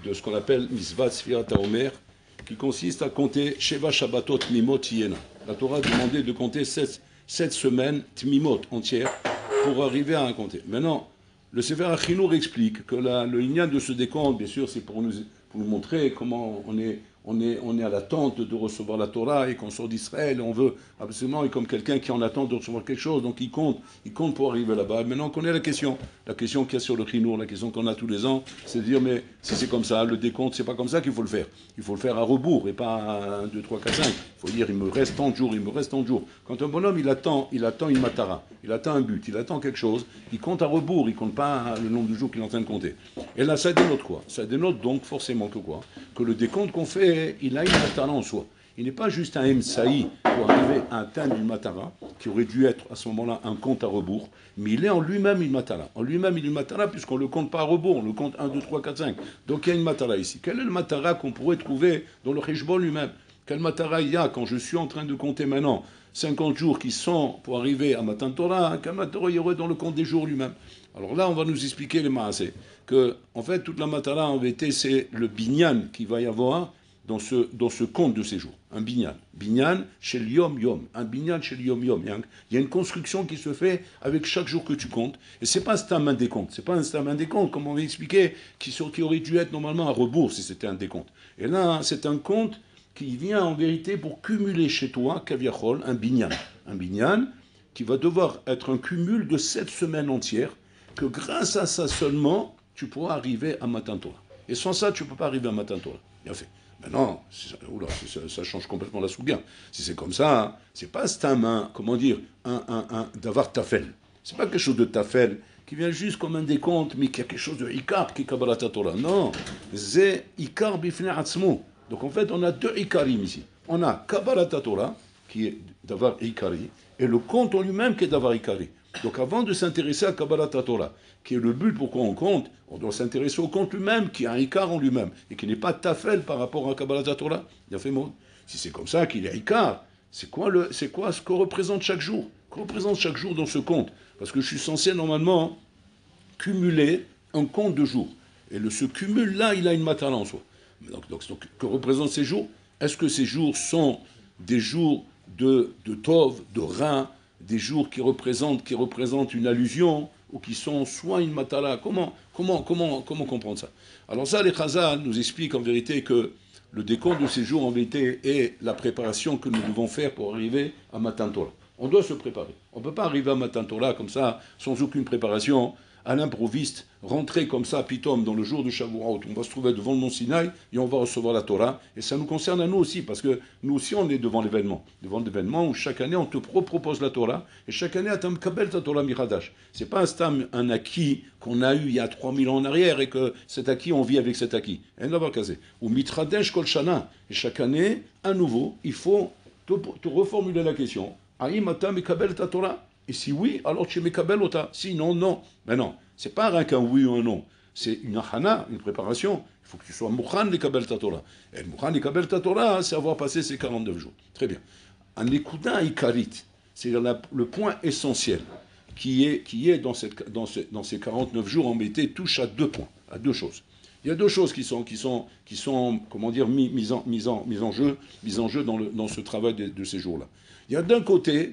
de ce qu'on appelle Misvat Sfirat HaOmer, qui consiste à compter Sheva Shabbatot Tmimot Yena. La Torah demandait de compter 7 semaines Tmimot entières pour arriver à un compter. Maintenant, le Sefer HaChinour explique que le Inyan de ce décompte, bien sûr, c'est pour nous montrer comment on est à l'attente de recevoir la Torah et qu'on sort d'Israël, on veut absolument, et comme quelqu'un qui est en attente de recevoir quelque chose, donc il compte pour arriver là-bas. Maintenant, on connaît la question qu'il y a sur le Chinour, la question qu'on a tous les ans, c'est de dire, mais si c'est comme ça, le décompte, c'est pas comme ça qu'il faut le faire. Il faut le faire à rebours et pas à 1, 2, 3, 4, 5. Il faut dire, il me reste tant de jours, il me reste tant de jours. Quand un bonhomme, il attend une matara, il attend un but, il attend quelque chose, il compte à rebours, il compte pas le nombre de jours qu'il est en train de compter. Et là, ça dénote quoi? Ça dénote donc forcément que quoi? Que le décompte qu'on fait, il a une matara en soi. Il n'est pas juste un emsaï pour arriver à atteindre une matara, qui aurait dû être à ce moment-là un compte à rebours, mais il est en lui-même une matara. En lui-même, il est une matara puisqu'on ne le compte pas à rebours, on le compte 1, 2, 3, 4, 5. Donc il y a une matara ici. Quelle est le matara qu'on pourrait trouver dans le Cheshbon lui-même? Quel matara il y a quand je suis en train de compter maintenant 50 jours qui sont pour arriver à Matan Torah, quel matara il y aurait dans le compte des jours lui-même? Alors là, on va nous expliquer les maasé, que en fait, toute la matara en vérité, c'est le binyan qu'il va y avoir dans ce compte de ces jours. Un binyan. Binyan chez le yom yom. Un binyan chez le yom yom. Il y a une construction qui se fait avec chaque jour que tu comptes. Et c'est pas un stam décompte. C'est pas un stam décompte, comme on va expliquer, qui aurait dû être normalement à rebours si c'était un décompte. Et là, c'est un compte qui vient en vérité pour cumuler chez toi, kaviachol, un binyan. Un binyan qui va devoir être un cumul de 7 semaines entières, que grâce à ça seulement, tu pourras arriver à Matan Torah. Et sans ça, tu ne peux pas arriver à Matan Torah. Bien fait. Maintenant, ça change complètement la souga. Si c'est comme ça, c'est pas comment dire, d'avoir tafel. C'est pas quelque chose de tafel qui vient juste comme un décompte, mais qui a quelque chose de ikar qui est Kabbalat Torah. Non, c'est ikar bifnei atzmo. Donc en fait, on a 2 ikarim ici. On a Kabbalat Torah, qui est d'avoir ikari, et le compte en lui-même qui est d'avoir ikari. Donc avant de s'intéresser à Kabbalat Torah, qui est le but pourquoi on compte, on doit s'intéresser au compte lui-même, qui a un Ikar en lui-même, et qui n'est pas tafel par rapport à Kabbalat Torah. Il a fait mot. Si c'est comme ça qu'il y a Ikar, c'est quoi ce que représente chaque jour? Que représente chaque jour dans ce compte? Parce que je suis censé normalement cumuler un compte de jours. Et ce cumul-là, il a une matala en soi. Donc, que représentent ces jours? Est-ce que ces jours sont des jours de Tov, de Rein, des jours qui représentent une allusion, ou qui sont soit une matala? Comment comprendre ça? Alors ça, les Chazal nous expliquent en vérité que le décompte de ces jours, en vérité, est la préparation que nous devons faire pour arriver à Matan Torah. On doit se préparer. On ne peut pas arriver à Matan Torah comme ça, sans aucune préparation, à l'improviste, rentrer comme ça, pitom, dans le jour de Shavuot, on va se trouver devant le mont Sinaï et on va recevoir la Torah. Et ça nous concerne à nous aussi, parce que nous aussi, on est devant l'événement où chaque année, on te propose la Torah, et chaque année, tu kabel ta Torah miradash. C'est pas un acquis qu'on a eu il y a 3000 ans en arrière, et que cet acquis, on vit avec cet acquis. Ou mitradesh kol shana. Et chaque année, à nouveau, il faut te reformuler la question. Aïm ata mikabel ta Torah. Et si oui, alors tu es mekabel ota. Sinon, non. Mais non, c'est pas rien qu'un oui ou un non. C'est une achana, une préparation. Il faut que tu sois mouchan les kabel ta Torah. Et le mouchan les kabel ta Torah, c'est avoir passé ces 49 jours. Très bien. Un écoudin ikarit, c'est le point essentiel qui est dans ces 49 jours embêtés, touche à 2 points, à 2 choses. Il y a 2 choses qui sont comment dire, mises en jeu dans ce travail de ces jours-là. Il y a d'un côté,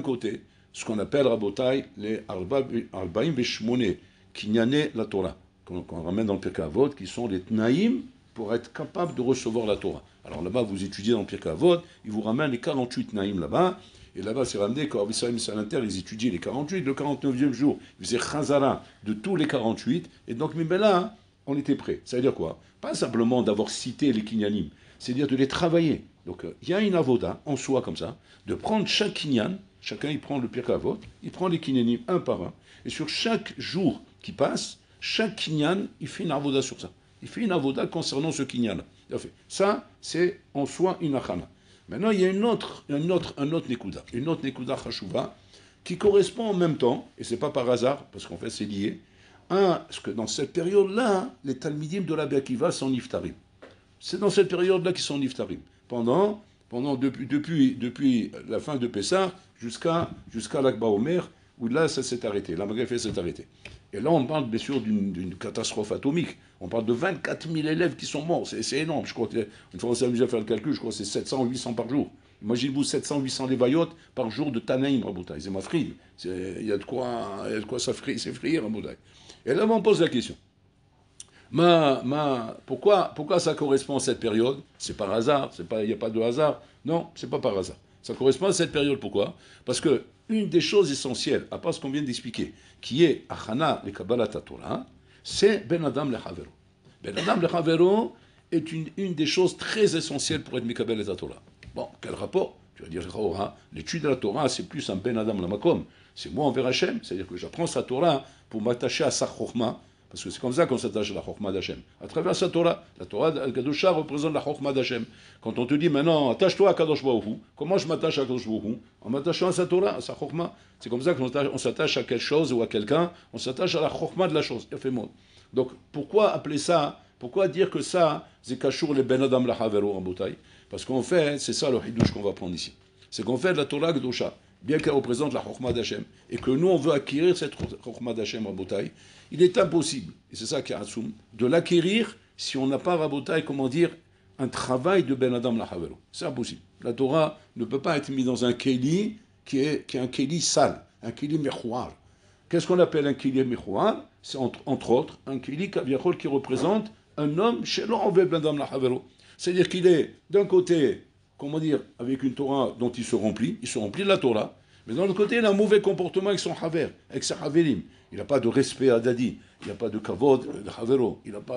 ce qu'on appelle, Rabotai, les Arbaim Veshmone, Kinyane la Torah, qu'on ramène dans le Pirkei Avot, qui sont les Tnaïm pour être capable de recevoir la Torah. Alors là-bas, vous étudiez dans le Pirkei Avot, ils vous ramènent les 48 Tnaïm là-bas, et là-bas, c'est ramené quand Avisaïm Salanter, ils étudiaient les 48, le 49e jour, ils faisaient Chazara de tous les 48, et donc, mais là, on était prêt. Ça veut dire quoi? Pas simplement d'avoir cité les Kinyanim, c'est-à-dire de les travailler. Donc, il y a une avoda en soi comme ça, de prendre chaque Kinyan. Chacun, il prend le Pirkei Avot, il prend les kinyanim un par un, et sur chaque jour qui passe, chaque kinyan, il fait une avoda sur ça. Il fait une avoda concernant ce kinyan-là. Ça, c'est en soi une achana. Maintenant, il y a un autre nekuda, une autre nekuda chashuva, qui correspond en même temps, et c'est pas par hasard, parce qu'en fait c'est lié, parce que dans cette période-là, les talmidim de la Akiva sont niftarim. C'est dans cette période-là qu'ils sont niftarim. Depuis la fin de Pessah jusqu'à l'Akba Omer, où là, ça s'est arrêté, la Maghreb s'est arrêté. Et là, on parle bien sûr d'une catastrophe atomique. On parle de 24 000 élèves qui sont morts. C'est énorme. Je crois qu'une fois on s'est amusé à faire le calcul, je crois que c'est 700 ou 800 par jour. Imaginez-vous 700 800 lévayotes par jour de Tanaïm, Raboutaï. C'est ma fride. Il y a de quoi s'effrayer, Raboutaï. Et là, on pose la question. Pourquoi ça correspond à cette période? C'est par hasard, il n'y a pas de hasard. Non, c'est pas par hasard. Ça correspond à cette période, pourquoi? Parce que une des choses essentielles, à part ce qu'on vient d'expliquer, qui est Achana le Kabbalat Torah, c'est Ben Adam le Havero. Ben Adam le Havero est une des choses très essentielles pour être Mikabel et Torah. Bon, quel rapport? Tu vas dire, l'étude de la Torah, c'est plus un Ben Adam la Makom. C'est moi envers Hachem, c'est-à-dire que j'apprends sa Torah pour m'attacher à sa Chokhmah, parce que c'est comme ça qu'on s'attache à la Chokhmah d'Hachem. À travers sa Torah. La Torah Kadosha représente la Chokhmah d'Hachem. Quand on te dit maintenant, attache-toi à Kadosh Baruch Hu, comment je m'attache à Kadosh Baruch Hu? En m'attachant à sa Torah, à sa Chokhmah. C'est comme ça qu'on s'attache à quelque chose ou à quelqu'un, on s'attache à la Chokhmah de la chose. Donc pourquoi appeler ça, pourquoi dire que ça, c'est Kashour le Ben Adam la Havero en bouteille? Parce qu'en fait, c'est ça le Hidouche qu'on va prendre ici. C'est qu'on fait de la Torah Kadosha, bien qu'elle représente la Chokhmah d'Hachem, et que nous on veut acquérir cette Chokhmah d'Hachem en bouteille, il est impossible, et c'est ça qui est Hatsoum, de l'acquérir si on n'a pas Rabotai, comment dire, un travail de Ben Adam la Havelo. C'est impossible. La Torah ne peut pas être mise dans un keli qui est un keli sale, un keli mechouar. Qu'est-ce qu'on appelle un keli mechouar? C'est entre autres un keli qui représente un homme chez l'homme Ben Adam la Havelo. C'est-à-dire qu'il est d'un côté, comment dire, avec une Torah dont il se remplit de la Torah, mais d'un autre côté, il a un mauvais comportement avec son haver, avec sa haverim. Il n'a pas de respect à Dadi, il n'a pas de kavod, de havero, il n'a pas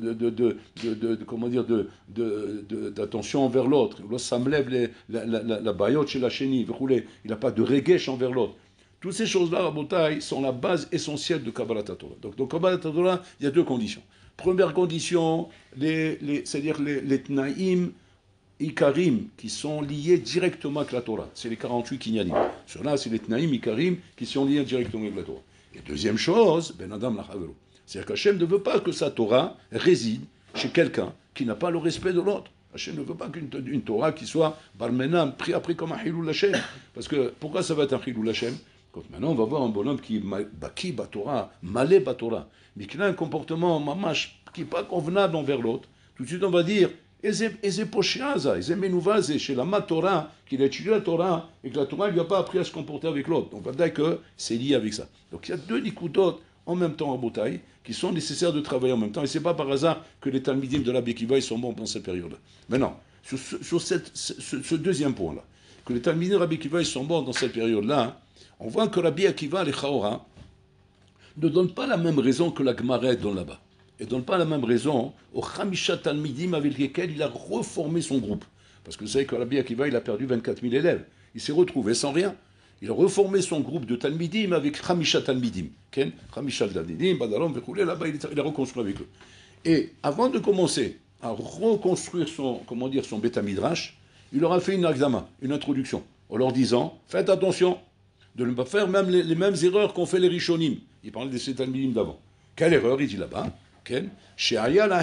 d'attention envers l'autre. Ça me lève la bayotte chez la chénie, il n'a pas de regesh envers l'autre. Toutes ces choses-là, Rabotai, sont la base essentielle de Kabbalat Torah. Donc, dans Kabbalat Torah, il y a deux conditions. Première condition, c'est-à-dire les tnaïm, Ikarim, qui sont liés directement avec la Torah. C'est les 48 kinyanim. Ceux-là, c'est les Tnaïm, Ikarim, qui sont liés directement avec la Torah. Et deuxième chose, Ben Adam la Havelo. C'est-à-dire qu'Hachem ne veut pas que sa Torah réside chez quelqu'un qui n'a pas le respect de l'autre. Hachem ne veut pas qu'une Torah qui soit barmenam, pris comme un Hilul Hashem. Parce que, pourquoi ça va être un Hilul Hashem? Quand maintenant on va voir un bonhomme qui est baki Batora, malé Batora, mais qui a un comportement mamash qui n'est pas convenable envers l'autre, tout de suite on va dire Eze Poshiaza, Eze Menouvaze, chez la Torah, qu'il a étudié la Torah, et que la Torah ne lui a pas appris à se comporter avec l'autre. Donc on va dire que c'est lié avec ça. Donc il y a deux nikutot en même temps à Botaï, qui sont nécessaires de travailler en même temps, et ce n'est pas par hasard que les Talmidim de la Bekiva, ils sont bons dans cette période-là. Maintenant, sur ce deuxième point-là, que les Talmidim de la Bekiva, ils sont bons dans cette période-là, on voit que Rabbi Akiva, les Chaora, ne donne pas la même raison que la Gemara donne là-bas. Et ne donne pas la même raison au Chamisha Talmidim avec lesquels il a reformé son groupe. Parce que vous savez que Rabbi Akiva, il a perdu 24 000 élèves. Il s'est retrouvé sans rien. Il a reformé son groupe de Talmidim avec Chamisha Talmidim. Chamisha Talmidim, Badarom, là-bas, il a reconstruit avec eux. Et avant de commencer à reconstruire son Beth Midrash, il leur a fait une examen, une introduction, en leur disant, faites attention de ne pas faire même les mêmes erreurs qu'ont fait les Rishonim. Il parlait de ces Talmidim d'avant. Quelle erreur, il dit là-bas? Ils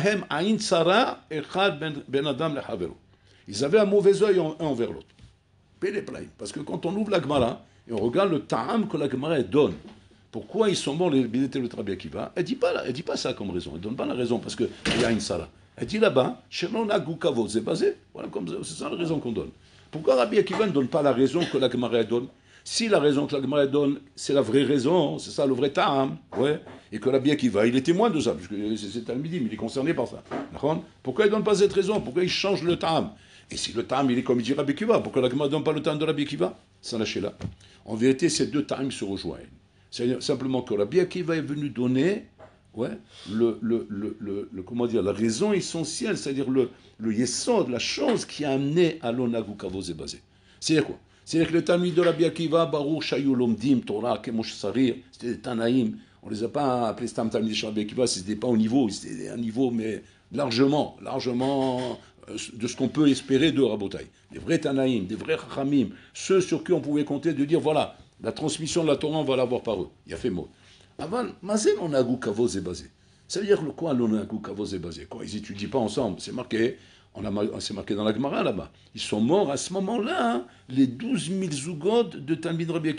avaient un mauvais œil un envers l'autre. Parce que quand on ouvre la Gemara et on regarde le ta'am que la Gemara donne, pourquoi ils sont bons les Bénété le Rabbi Akiva, elle dit pas ça comme raison, elle donne pas la raison parce que il y a une sara. Elle dit là-bas, c'est basé, voilà c'est ça la raison qu'on donne. Pourquoi Rabbi Akiva ne donne pas la raison que la Gemara donne? Si la raison que la Gemara donne, c'est la vraie raison, c'est ça le vrai ta'am, ouais, et que Rabbi Akiva, il est témoin de ça, parce que c'est Talmidim, il est concerné par ça. Pourquoi il ne donne pas cette raison? Pourquoi il change le ta'am? Et si le ta'am, il est comme il dit Rabbi Akiva, pourquoi la Gemara ne donne pas le ta'am de Rabbi Akiva? Ça lâchez là. En vérité, ces deux ta'am se rejoignent. C'est simplement que Rabbi Akiva est venu donner, ouais, comment dire, la raison essentielle, c'est-à-dire le yesod, la chose qui a amené à l'onagu kavod et basé. C'est-à-dire quoi? C'est-à-dire que les Talmid de Rabbi Akiva, Baruch, Shayu, Lomdim, Torah, Kemosh Sarir, c'était des Tanaïm. On ne les a pas appelés Stam Talmid de Rabbi Akiva, c'était pas au niveau, c'était un niveau, mais largement de ce qu'on peut espérer de Rabotai. Des vrais Tanaïm, des vrais Chachamim, ceux sur qui on pouvait compter de dire, voilà, la transmission de la Torah, on va l'avoir par eux. Il y a fait mot. Avant, Mazé, on a goût kavod et basé. Ça veut dire quoi, l'onagu kavod et basé? Quoi, ils n'étudient pas ensemble, c'est marqué. C'est marqué dans la Gemara là-bas. Ils sont morts à ce moment-là, hein, les 12 000 zougotes de Talmid Rabbi Akiva.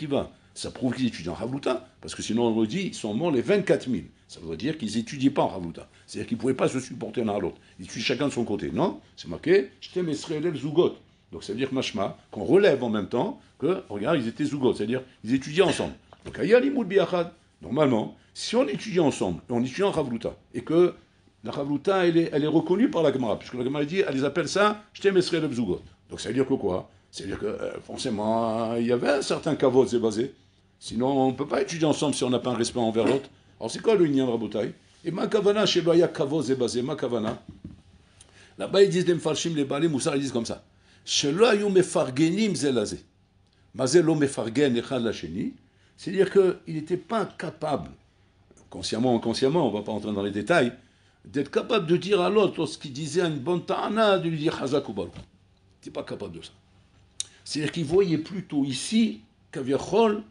Ça prouve qu'ils étudient en Havluta, parce que sinon on le dit, ils sont morts les 24 000. Ça veut dire qu'ils n'étudient pas en Havluta. C'est-à-dire qu'ils ne pouvaient pas se supporter l'un à l'autre. Ils étudient chacun de son côté. Non, c'est marqué, Shtem Esraël Zougot. Donc ça veut dire que mashma, qu'on relève en même temps que, regarde, ils étaient Zougot, c'est-à-dire ils étudiaient ensemble. Donc Aya Limoud Biachad, normalement, si on étudie ensemble, on étudie en Havluta, et que la Havluta, elle est reconnue par la Gemara, puisque la Gemara dit, elle les appelle ça Shtem Esraël Zougot. Donc ça veut dire que quoi? C'est-à-dire que forcément, il y avait un certain kavod, c'est basé. Sinon, on ne peut pas étudier ensemble si on n'a pas un respect envers l'autre. Alors c'est quoi le Inyan Rabotai? Et ma kavana, chez Loya kavod, c'est basé, ma kavana. Là-bas, ils disent les mfarshim, les balés, Moussar, ils disent comme ça. Chez Loya mefargenim zelazé. Mazé lo mefargen echad la sheni. C'est-à-dire qu'il n'était pas capable, consciemment ou inconsciemment, on ne va pas entrer dans les détails, d'être capable de dire à l'autre, lorsqu'il disait une bonne ta'ana, de lui dire Hazak ou Balou. Il n'était pas capable de ça. C'est-à-dire qu'il voyait plutôt ici, Kaviachol,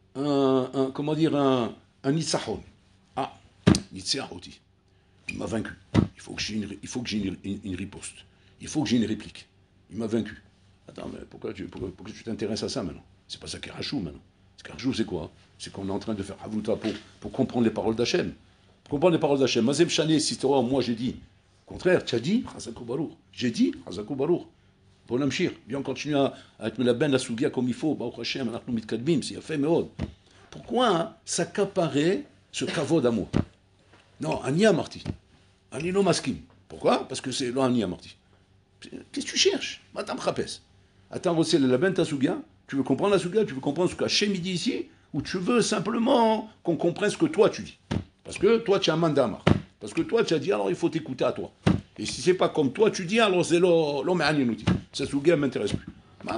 comment dire, un Nitzahon. Ah, Nitzahoti. Il m'a vaincu. Il faut que j'ai une riposte. Il faut que j'ai une réplique. Il m'a vaincu. Attends, mais pourquoi tu t'intéresses à ça maintenant? C'est pas ça qui est Rachou maintenant. Ce qui est Rachou, c'est quoi? C'est qu'on est en train de faire Havluta pour comprendre les paroles d'Hachem. Pour comprendre les paroles d'Hachem. Mazem Chané, si moi j'ai dit. Au contraire, tu as dit, Hazakou Barour. J'ai dit, Hazakou Barour. Bon Amshir, bien continuer à être la ben la sougia comme il faut, Baruch Hashem, Anachnu Mitkadbim, c'est fait meod. Pourquoi s'accaparer ce kavod d'amour? Non, Ani Amarti. Ani no maskim. Pourquoi? Parce que c'est l'Ani Amarti. Qu'est-ce que tu cherches? Matam Chapes. Attends, c'est la ben ta sougia. Tu veux comprendre la sougia? Tu veux comprendre ce qu'Hachem dit ici? Ou tu veux simplement qu'on comprenne ce que toi tu dis? Parce que toi tu as un mandamar. Parce que toi tu as dit alors il faut t'écouter à toi. Et si c'est pas comme toi tu dis, alors c'est l'homme anyenouti. Ça souga m'intéresse plus.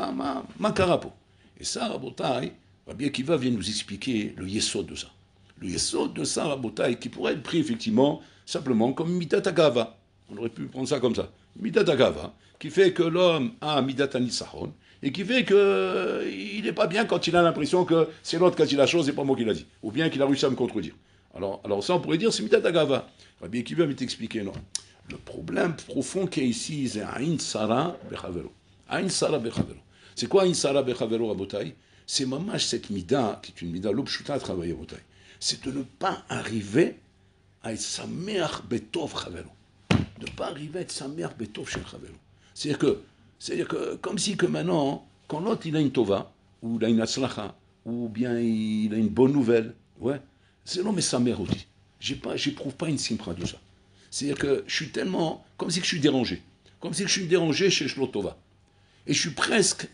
Ma carapo. Et ça, Rabotai, Rabbi Akiva vient nous expliquer le yesod de ça. Le yesod de ça, Rabotai, qui pourrait être pris effectivement simplement comme Midat Agava. On aurait pu prendre ça comme ça. Midat Agava, qui fait que l'homme a Midat Anisahon, et qui fait qu'il n'est pas bien quand il a l'impression que c'est l'autre qui a dit la chose et pas moi qui l'a dit. Ou bien qu'il a réussi à me contredire. Alors ça, on pourrait dire c'est Midat Agava. Rabbi Akiva vient t'expliquer, non. Le problème profond qu'il y a ici, c'est Aïn Sara Bechavero. Aïn Sara Bechavero. C'est quoi Aïn Sara Bechavero à Botaï? C'est mamash cette mida, qui est une mida l'obshuta à travailler à Botaï. C'est de ne pas arriver à être sa mère Betov Chavero. De ne pas arriver à être sa mère Betov chez Chavero. C'est-à-dire que, comme si que maintenant, quand l'autre il a une tova, ou il a une atzlacha, ou bien il a une bonne nouvelle, ouais, c'est non mais sa mère aussi. J'éprouve pas une simpra de ça. C'est-à-dire que je suis tellement, comme si que je suis dérangé. Comme si que je suis dérangé chez Shlotova. Et je suis presque,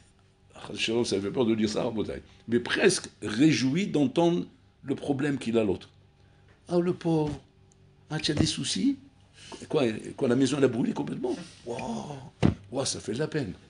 ça fait peur de dire ça en bataille, mais presque réjoui d'entendre le problème qu'il a l'autre. Ah, le pauvre, ah, tu as des soucis? Quoi, la maison elle a brûlé complètement? Wow, ça fait de la peine.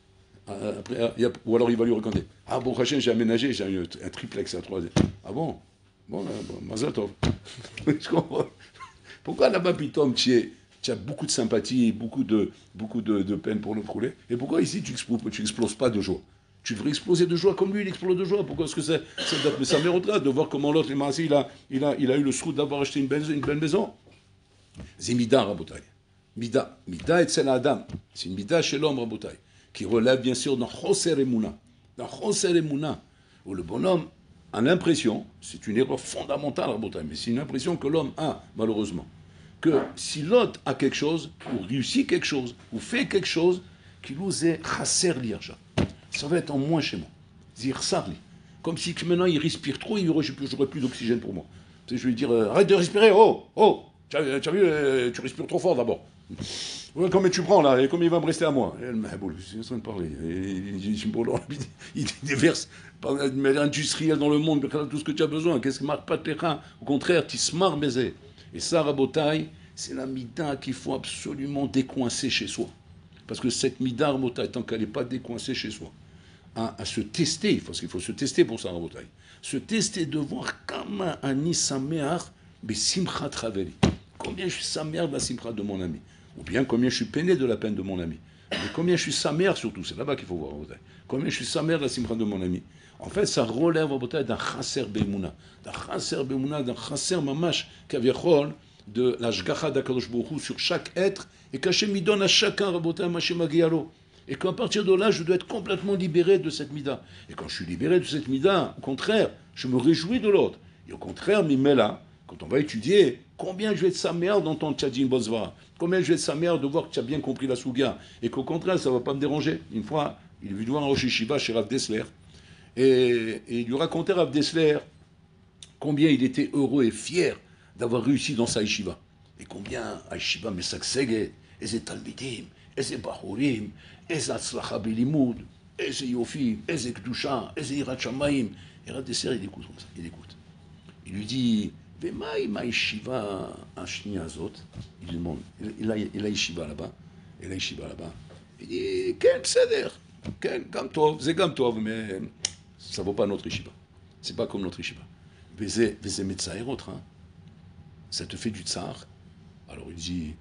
Après, ou alors il va lui raconter. Ah bon, prochain, j'ai aménagé, j'ai un triplex à 3. Ah bon? Bon, Mazal Tov. Je comprends. Pourquoi là-bas, Pitom, tu as beaucoup de sympathie et beaucoup de peine pour le poulet? Et pourquoi ici, tu n'exploses pas de joie? Tu devrais exploser de joie comme lui, il explose de joie. Pourquoi est-ce que c'est sa mère au-delà de voir comment l'autre, il a eu le sou d'avoir acheté une belle maison? C'est Mida, Rabotai. Mida et Tsel Adam. C'est une Mida chez l'homme, Rabotai, qui relève bien sûr dans Choser Emouna. Dans Choser Emouna, où le bonhomme a l'impression, c'est une erreur fondamentale, Rabotai, mais c'est une impression que l'homme a, malheureusement, que si l'autre a quelque chose, ou réussit quelque chose, ou fait quelque chose, qu'il nous est Chaser Lirja. Ça va être en moins chez moi. Zir Sarli. Comme si maintenant il respire trop, j'aurais plus d'oxygène pour moi. Je vais lui dire, arrête de respirer, tu as vu, tu respires trop fort d'abord. Ouais, combien tu prends là? Et combien il va me rester à moi? Elle m'a en train de parler. Il déverse de manière industrielle dans le monde tout ce que tu as besoin. Qu'est-ce qui marque pas tes reins? Au contraire, tu smart baiser. Et ça, Rabotai, c'est la mida qu'il faut absolument décoincer chez soi. Parce que cette mida, Rabotai, tant qu'elle n'est pas décoincée chez soi, à se tester, parce qu'il faut se tester pour ça, Rabotai. Se tester de voir comment Ani Sameach, mais Simchat Raveli. Combien je suis sa mère de la simcha de mon ami. Ou bien combien je suis peiné de la peine de mon ami. Mais combien je suis sa mère surtout, c'est là-bas qu'il faut voir. Combien je suis sa mère de la simcha de mon ami. En fait, ça relève d'un chaser bemouna. D'un chaser bemouna, d'un chaser mamash, kaviachol, de la shgacha d'Akadosh Baruch Hu sur chaque être, et qu'Hachem il donne à chacun, Rabotai, Machem Agialo. Et qu'à partir de là, je dois être complètement libéré de cette mida. Et quand je suis libéré de cette mida, au contraire, je me réjouis de l'autre. Et au contraire, Mimela, quand on va étudier, combien je vais être sa mère d'entendre Tchadjin Bozva, combien je vais être sa mère de voir que tu as bien compris la Souga, et qu'au contraire, ça ne va pas me déranger. Une fois, il est venu voir un Rosh Yeshiva chez Rav Dessler, et il lui racontait Rav Dessler combien il était heureux et fier d'avoir réussi dans sa yeshiva. Et combien à yeshiva Mesak Seged, et Talmidim, et Bahurim, et Atzlacha Belimoud, et Yofim, et Kedusha, et Yirat Shamayim. Et Rav Dessler, il écoute comme ça, il écoute. Il lui dit, Vemaï ma yeshiva Ashni Azot. Il lui demande, il a yeshiva là-bas, il a yeshiva là-bas. Il dit, Ken Seder, Ken, Gamtov, c'est Gamtov, mais ça ne vaut pas notre yeshiva. C'est pas comme notre yeshiva. Veze Metzaer autre, hein. Ça te fait du tsar. Alors il dit,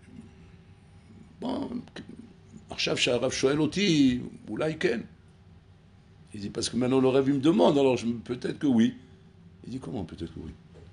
bon, Arshav Sharav Shoel Oti, Oulai Ken. Il dit, parce que maintenant le rêve il me demande, alors peut-être que oui. Il dit, comment peut-être que oui?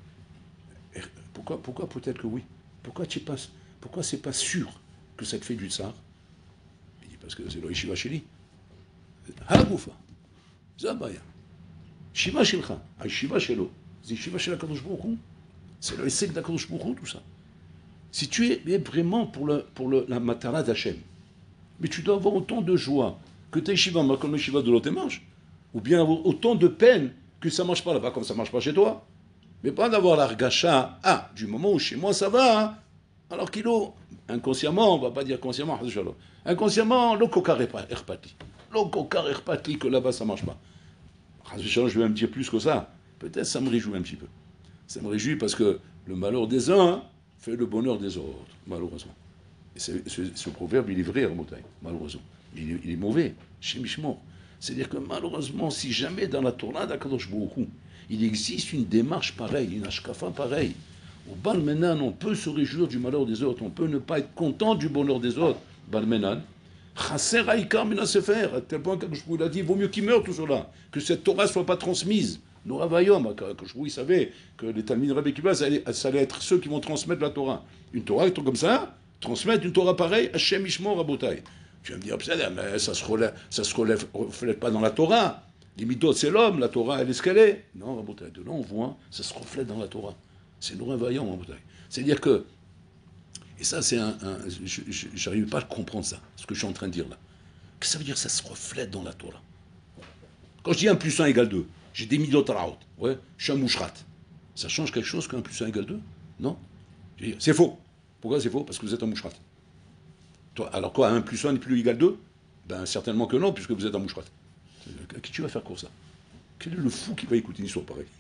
Pourquoi peut-être que oui? Pourquoi c'est pas sûr que ça te fait du tsar? Il dit, parce que c'est le yeshiva sheli. Hagoufa. Zabaya. Shiva Shilcha, Shiva Shelo, c'est Shiva Shel HaKadosh Baruch Hu. C'est le Essek d'HaKadosh Baruch Hu, tout ça. Si tu es vraiment pour la matara d'Hachem, mais tu dois avoir autant de joie que ta Shiva, comme le Shiva de l'autre marche, ou bien avoir autant de peine que ça ne marche pas là-bas, comme ça ne marche pas chez toi. Mais pas d'avoir l'argacha, du moment où chez moi ça va, hein, alors qu'il est inconsciemment, on ne va pas dire consciemment, inconsciemment, le kokar erpati. Le kokar erpati, que là-bas ça ne marche pas. Je vais même dire plus que ça. Peut-être ça me réjouit un petit peu. Ça me réjouit parce que le malheur des uns fait le bonheur des autres, malheureusement. Et ce proverbe, il est vrai, Rabotai, malheureusement. Il est mauvais, chez Mishmor. C'est-à-dire que malheureusement, si jamais dans la Torah d'Akadosh Baruch Hu, il existe une démarche pareille, une ashkafa pareille, au Balmenan, on peut se réjouir du malheur des autres, on peut ne pas être content du bonheur des autres, Balmenan, Chasser Haïkar Mina Sefer, à tel point qu'Akadosh Baruch Hu a dit, il vaut mieux qu'il meure tout cela, que cette Torah ne soit pas transmise. Nous Ravayom, Akadosh Baruch Hu, il savait que les Talmid Rabbi Akiva, ça allait être ceux qui vont transmettre la Torah. Une Torah comme ça, transmettre une Torah pareille, Hashem Ishmor Rabotai. Tu vas me dire, mais ça se reflète pas dans la Torah. Les mitzvot, c'est l'homme, la Torah, elle est ce qu'elle est. Non, Rabotai, de là on voit, ça se reflète dans la Torah. C'est nous Ravayom, Rabotai. C'est-à-dire que, et ça c'est j'arrive pas à comprendre ça, ce que je suis en train de dire là. Qu'est-ce que ça veut dire, ça se reflète dans la Torah? Quand je dis 1 plus 1 égale 2, j'ai des midot raot, ouais, je suis un mouchrat. Ça change quelque chose qu'un plus 1 égale 2? Non. C'est faux. Pourquoi c'est faux? Parce que vous êtes un mouchrat. Toi, alors quoi, 1 plus 1 n'est plus égal 2? Ben certainement que non, puisque vous êtes un mouchrat. Qui tu vas faire pour ça? Quel est le fou qui va écouter une histoire pareille?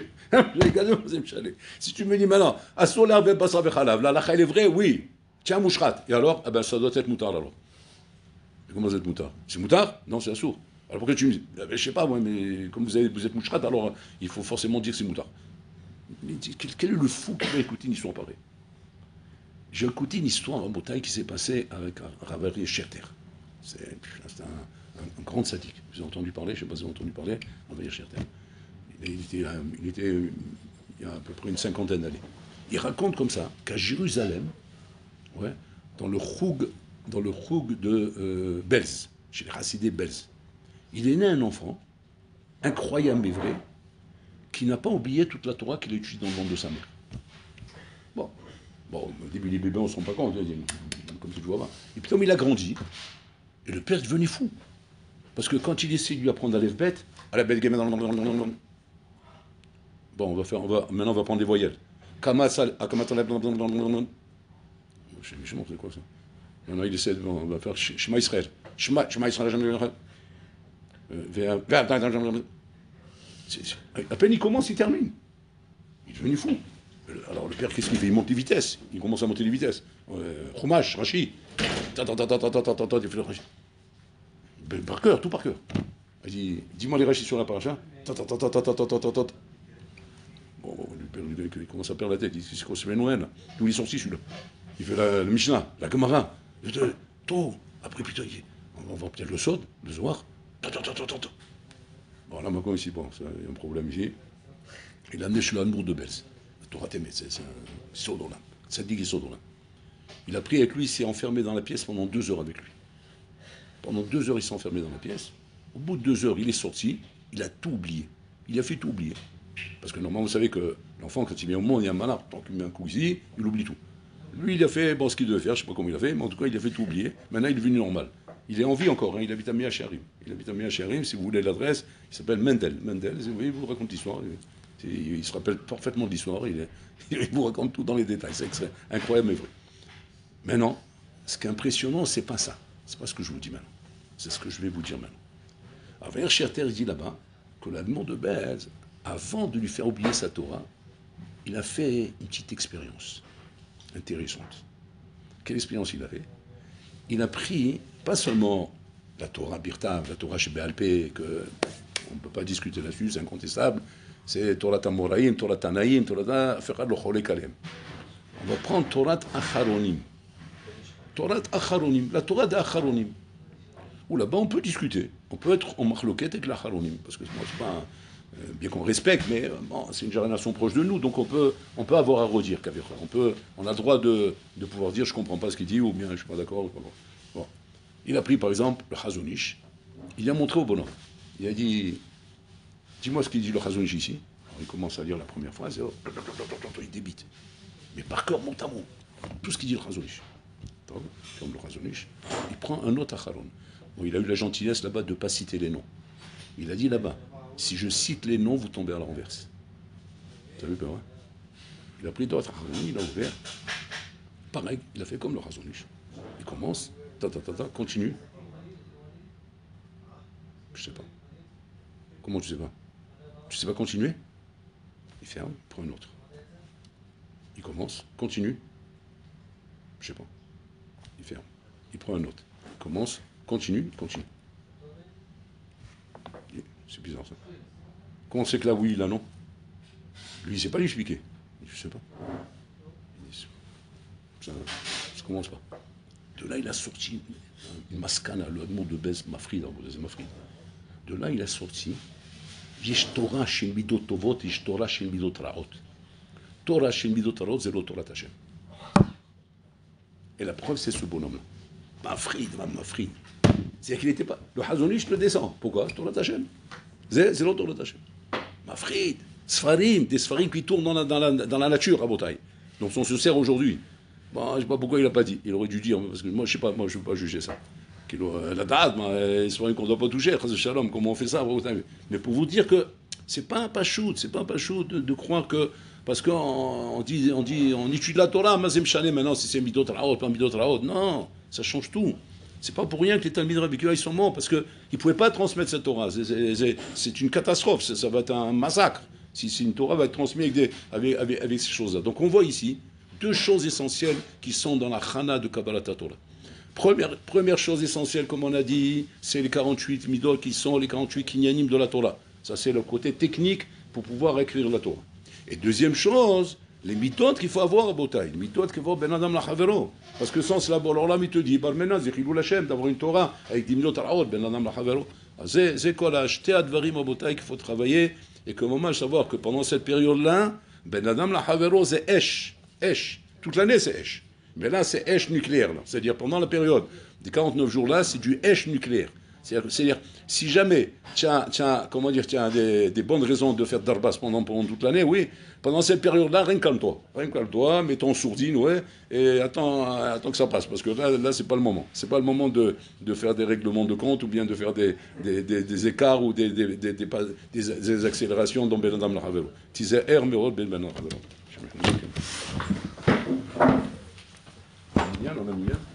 Si tu me dis maintenant, Asola ve basra ve chalav, la lacha elle est vraie, oui. Tiens, mouchrat. Et alors, eh ben, ça doit être moutar alors. Et comment vous êtes moutar? C'est moutar? Non, c'est assour. Alors pourquoi tu me dis? Je sais pas, moi, mais comme vous êtes mouchrat, alors il faut forcément dire que c'est moutar. Mais quel est le fou qui va écouter une histoire pareille? J'ai écouté une histoire en Bretagne qui s'est passée avec Raveri Scherter. C'est un grand sadique. Vous avez entendu parler, je ne sais pas si vous avez entendu parler, Raveri Scherter. Il était il y a à peu près une cinquantaine d'années. Il raconte comme ça qu'à Jérusalem, ouais, dans le choug de Belz, chez les Hassidés Belz, il est né un enfant, incroyable mais vrai, qui n'a pas oublié toute la Torah qu'il a étudiée dans le ventre de sa mère. Bon, au début, les bébés, on ne se rend pas compte, comme tu vois. Et puis, comme il a grandi, et le père devenait fou. Parce que quand il essaie de lui apprendre à lève bête, à la bête gamin, bon, maintenant, on va prendre des voyelles. Je montre quoi ça. Maintenant, il essaie, on va faire Shema Israël. Shema Israël. À peine il commence, il termine. Il est devenu fou. Alors le père, qu'est-ce qu'il fait? Il monte les vitesses. Il commence à monter les vitesses. Chumash, Rashi. Il fait le Rashi. Par cœur, tout par cœur. Il dit, dis-moi les Rashi sur la paracha. Bon, le père, il commence à perdre la tête. Il dit, c'est quoi, c'est Noël? D'où il est sorti celui-là? Il fait la Mishnah, la Gemara. Tout. Après, putain, on va peut-être le Sod, le Zohar. Bon, là, maintenant, ici, bon, il y a un problème ici. Il a amené chez l'Anmour de Belz. Torah Témé, c'est un Sodola. Ça dit qu'il est Sodola. Il a pris avec lui, il s'est enfermé dans la pièce pendant 2 heures avec lui. Pendant 2 heures, il s'est enfermé dans la pièce. Au bout de 2 heures, il est sorti, il a tout oublié. Il a fait tout oublier. Parce que normalement, vous savez que l'enfant, quand il vient au monde, il y a un malin, tant qu'il met un coup ici, il oublie tout. Lui, il a fait ce qu'il devait faire, je ne sais pas comment il a fait, mais en tout cas, il a fait tout oublier. Maintenant, il est devenu normal. Il est en vie encore, hein, il habite à Miacharim. Il habite à Miacharim, si vous voulez l'adresse, il s'appelle Mendel. Mendel, vous voyez, il vous raconte l'histoire. Il se rappelle parfaitement de l'histoire, il vous raconte tout dans les détails. C'est incroyable mais vrai. Maintenant, ce qui est impressionnant, c'est pas ça. C'est pas ce que je vous dis maintenant. C'est ce que je vais vous dire maintenant. Alors, Vayer Sherter dit là-bas que l'Admon de Bez, avant de lui faire oublier sa Torah, il a fait une petite expérience intéressante. Quelle expérience il a fait? Il a pris, pas seulement la Torah Birtav, la Torah Shebéalpé, qu'on ne peut pas discuter là-dessus, c'est incontestable, c'est Torah Tamoraïm, Torah Tanaïm, Torah Ferad Lochole Kalem. On va prendre Torah Acharonim. Torah Acharonim, la Torah d'Acharonim. Où là-bas on peut discuter, on peut être en marloquette avec l'Acharonim, parce que moi c'est pas bien qu'on respecte, mais bon, c'est une génération proche de nous, donc on peut avoir à redire qu'avec on a le droit de pouvoir dire je comprends pas ce qu'il dit, ou bien je suis pas d'accord. Bon. Il a pris par exemple le Chazonish, il a montré au bonhomme, il a dit dis-moi ce qu'il dit le Chazonish ici. Alors, il commence à lire la première phrase, et il débite, mais par cœur mot à mot, tout ce qu'il dit le Chazonish. Comme le Chazonish, il prend un autre Acharon. Bon, il a eu la gentillesse là-bas de ne pas citer les noms. Il a dit là-bas, si je cite les noms, vous tombez à la renverse. Vous avez peur, hein? Il a pris d'autres Acharonim, il a ouvert. Pareil, il a fait comme le Chazonish. Il commence, continue. Je sais pas. Comment tu sais pas? Tu sais pas continuer? Il ferme, il prend un autre. Il commence, continue. Je sais pas. Il ferme. Il prend un autre. Il commence, continue. C'est bizarre ça. Comment c'est que là oui, là non? Lui, il ne sait pas lui expliquer. Je sais pas. Ça commence pas. De là, il a sorti une maskana, le mot de Bez Mafrid, de là, il a sorti Yesh Torah shel midot tovot, Yesh Torah shel midot raot. Torah shel midot raot, c'est l'autre Torah Hashem. Et la preuve, c'est ce bonhomme-là. Mafrid. C'est-à-dire qu'il n'était pas. Le Hazonish le descend. Pourquoi? Torah Hashem. C'est l'autre Torah Hashem. Mafrid. Sfarim, des Sfarim qui tournent dans la nature à Botaï. Donc on se sert aujourd'hui. Bon, je ne sais pas pourquoi il n'a pas dit. Il aurait dû dire, parce que moi je ne veux pas juger ça. La date, Sfarim qu'on ne doit pas toucher, Shalom, comment on fait ça? Mais pour vous dire que c'est pas un pachout de croire que. Parce qu'on dit, on étudie la Torah, Mazem Chané, maintenant, si c'est Midot Raot, pas Midot Raot. Non, ça change tout. C'est pas pour rien que les Talmid Rabbi Akiva, ils sont morts, parce qu'ils ne pouvaient pas transmettre cette Torah. C'est une catastrophe, ça va être un massacre, si une Torah va être transmise avec ces choses-là. Donc on voit ici 2 choses essentielles qui sont dans la Chana de Kabbalat Torah. Première chose essentielle, comme on a dit, c'est les 48 Midot qui sont les 48 Kinyanim de la Torah. Ça, c'est le côté technique pour pouvoir écrire la Torah. Et deuxième chose, les mitot qu'il faut avoir à Botaï, les mitot qu'il faut avoir Ben Adam Lachavero. Parce que sans cela, alors là, il te dit, maintenant, c'est Chilou Lachem, d'avoir une Torah avec des mitot à la haute, Ben Adam Lachavero. C'est quoi là, acheter à Dvarim à Botaï qu'il faut travailler, et qu'au moment de savoir que pendant cette période-là, Ben Adam Lachavero, c'est Esh. Toute l'année, c'est Esh. Mais là, c'est Esh nucléaire. C'est-à-dire, pendant la période des 49 jours-là, c'est du Esh nucléaire. C'est-à-dire, si jamais tu as des bonnes raisons de faire d'arbas pendant toute l'année, oui, pendant cette période-là, rien calme-toi, mets ton sourdine, ouais, et attends que ça passe, parce que là c'est pas le moment. C'est pas le moment de faire des règlements de compte, ou bien de faire des écarts, ou des accélérations dans Ben Adam Lachavero. Tizé er merod Ben Adam Lachavero. On a mis bien.